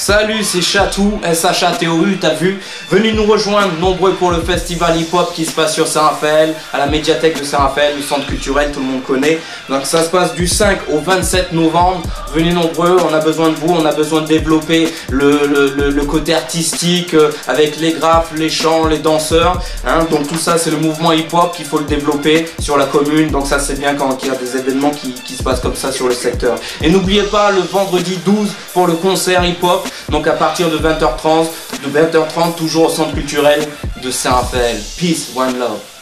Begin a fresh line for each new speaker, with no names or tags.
Salut, c'est Chatou, S-H-A-T-O-U, t'as vu? Venez nous rejoindre nombreux pour le festival hip-hop qui se passe sur Saint-Raphaël, à la médiathèque de Saint-Raphaël, le centre culturel, tout le monde connaît. Donc ça se passe du 5 au 27 novembre. Venez nombreux, on a besoin de vous, on a besoin de développer le côté artistique avec les graphes, les chants, les danseurs. Hein. Donc tout ça, c'est le mouvement hip-hop qu'il faut le développer sur la commune. Donc ça, c'est bien quand il y a des événements qui se passent comme ça sur le secteur. Et n'oubliez pas, le vendredi 12 pour le concert hip-hop. Donc à partir de 20h30, toujours au centre culturel de Saint-Raphaël. Peace, one love.